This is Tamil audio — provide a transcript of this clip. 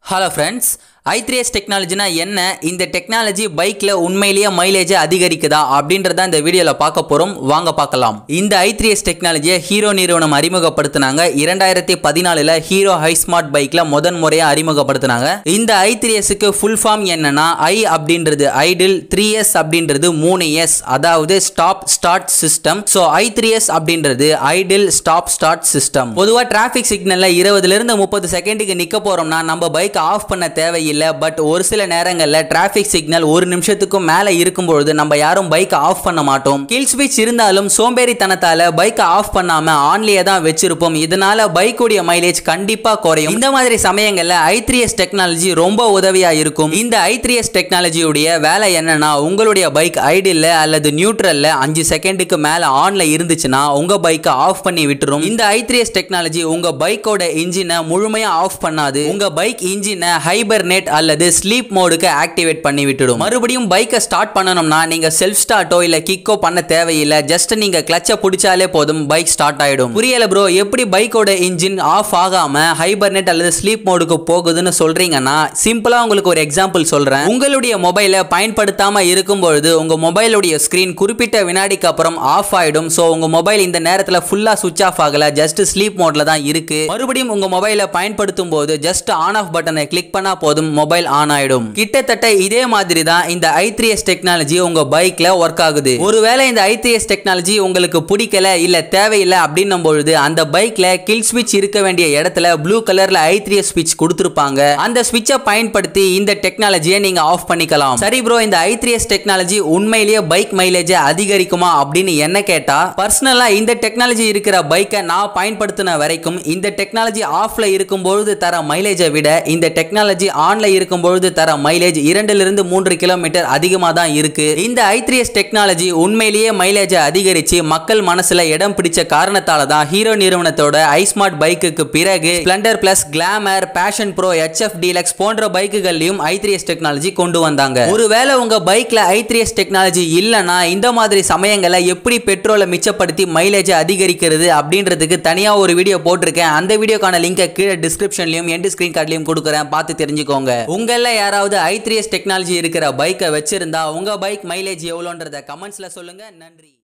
Hello friends, I3S technology na enna இந்த டெக்னாலஜி பைக்ல உண்மையிலேயே மைலேஜ் அதிகரிக்குதா அப்படின்றத இந்த வீடியோல பார்க்க போறோம் வாங்க பார்க்கலாம். இந்த I3S டெக்னாலஜியை ஹீரோ நிறுவனம் அறிமுகப்படுத்தினாங்க. 2014ல ஹீரோ ஹை ஸ்மார்ட் பைக்ல முறையா அறிமுகப்படுத்தினாங்க. இந்த I3S க்கு ஃபுல் ஃபார்ம் என்னன்னா I அப்படின்றது ஐடில், 3S அப்படின்றது 3S அதாவது stop start system. So I3S அப்படின்றது ஐடில் ஸ்டாப் ஸ்டார்ட் சிஸ்டம். பொதுவா டிராஃபிக் சிக்னல்ல 20ல இருந்து 30 செகண்டுக்கு நிக்க போறோம்னா நம்ம பைக் ஆஃப் பண்ண தேவை பட் ஒரு சில நேரங்கள்ல டிராஃபிக் சிக்னல் ஒரு நிமிஷத்துக்கும் மேல இருக்கும்போது நம்ம யாரும் பைக் ஆஃப் பண்ண மாட்டோம். கில் ஸ்விட்ச் இருந்தாலும் சோம்பேறித்தனத்தால பைக் ஆஃப் பண்ணாம ஆன்லயே தான் வச்சிருப்போம். இதனால பைக்குடைய மைலேஜ் கண்டிப்பா குறையும். இந்த மாதிரி சமயங்கள்ல I3S டெக்னாலஜி ரொம்ப உதவியா இருக்கும். இந்த I3S டெக்னாலஜியுடைய வேலை என்னன்னா உங்களுடைய பைக் ஐடில்ல அல்லது நியூட்ரல்ல 5 செகண்டுக்கு மேல ஆன்ல இருந்துச்சுன்னா உங்க பைக்கை ஆஃப் பண்ணி விட்டுரும். இந்த I3S டெக்னாலஜி உங்க பைக்கோட இன்ஜினை முழுமையா ஆஃப் பண்ணாது. உங்க பைக் இன்ஜினை ஹைபர்னேட் அல்லது ஸ்லீப் மோடுக்கு ஆக்டிவேட் பண்ணி விட்டுடும். மறுபடியும் பைக்கை ஸ்டார்ட் பண்ணனும்னா நீங்க செல்ஃப் ஸ்டார்ட்டோ இல்ல கிக்கோ பண்ண தேவையில்லை. ஜஸ்ட் நீங்க கிளட்சை பிடிச்சாலே போதும் பைக் ஸ்டார்ட் ஆயிடும். புரியல ப்ரோ, எப்படி பைக்கோட இன்ஜின் ஆஃப் ஆகாம ஹைபர்னேட் அல்லது ஸ்லீப் மோடுக்கு போகுதுன்னு சொல்றீங்கன்னா சிம்பிளா உங்களுக்கு ஒரு எக்ஸாம்பிள் சொல்றேன். உங்களுடைய மொபைலை பயன்படுத்தாம இருக்கும்போது உங்க மொபைலுடைய ஸ்கிரீன் குறிப்பிட்ட வினாடிக்கு அப்புறம் ஆஃப் ஆயிடும். சோ உங்க மொபைல் இந்த நேரத்துல ஃபுல்லா சுவிட்ச் ஆஃப் ஆகல, ஜஸ்ட் ஸ்லீப் மோட்ல தான் இருக்கு. மறுபடியும் உங்க மொபைலை பயன்படுத்தும் போது ஜஸ்ட் ஆன் ஆஃப் பட்டனை கிளிக் பண்ணா போதும் மொபைல் ஆன் ஆயிடும். கிட்டத்தட்ட இதே மாதிரி தான் இந்த I3S டெக்னாலஜி உங்க பைக்ல ஒர்க் ஆகுது. ஒருவேளை இந்த I3S டெக்னாலஜி உங்களுக்கு பிடிக்கல இல்ல தேவையில்லை அப்படின்னும் பொழுது அந்த பைக்ல கில் ஸ்விட்ச் இருக்க வேண்டிய இடத்துல ப்ளூ கலர்ல I3S ஸ்விட்ச் கொடுத்திருப்பாங்க. அந்த ஸ்விட்சை பயன்படுத்தி இந்த டெக்னாலஜியை நீங்க ஆஃப் பண்ணிக்கலாம். சரி ப்ரோ, இந்த I3S டெக்னாலஜி உண்மையிலேயே பைக் மைலேஜ் அதிகரிக்குமா அப்படின்னு என்ன கேட்டா, பர்சனலா இந்த டெக்னாலஜி இருக்கிற பைக்கை நான் பயன்படுத்தின வரைக்கும் இந்த டெக்னாலஜி ஆஃப்ல இருக்கும்போது தர மைலேஜை விட இந்த டெக்னாலஜி ஆன்ல இருக்கும்போது தர மைலேஜ் 2 லிருந்து 3 கிலோமீட்டர் அதிகமா தான் இருக்கு. இந்த I3S டெக்னாலஜி உண்மையிலேயே மைலேஜ் அதிகரிச்சு மக்கள் மனசுல இடம் பிடிச்ச காரணத்தால தான் ஹீரோ நிறுவனத்தோட ஐ ஸ்மார்ட் பைக்குக்கு பிறகு splendor plus, glamour, passion pro, HF deluxe போன்ற பைக்குகள்லயும் I3S டெக்னாலஜி கொண்டு வந்தாங்க. ஒருவேளை உங்க பைக்ல I3S டெக்னாலஜி இல்லனா இந்த மாதிரி சமயங்களை எப்படி பெட்ரோலை மிச்சப்படுத்தி மைலேஜ் அதிகரிக்கிறது அப்படின்றதுக்கு தனியா ஒரு வீடியோ போட்டிருக்கேன். அந்த வீடியோக்கான லிங்கை கீழே டிஸ்கிரிப்ஷன்லயும் எண்ட் ஸ்கிரீன் கார்ட்லயும் கொடுக்குறேன், பார்த்து தெரிஞ்சுக்கோங்க. உங்கள யாராவது I3S டெக்னாலஜி இருக்கிற பைக்கை வச்சிருந்தா உங்க பைக் மைலேஜ் எவ்வளோன்றத கமெண்ட்ஸ்ல சொல்லுங்க. நன்றி.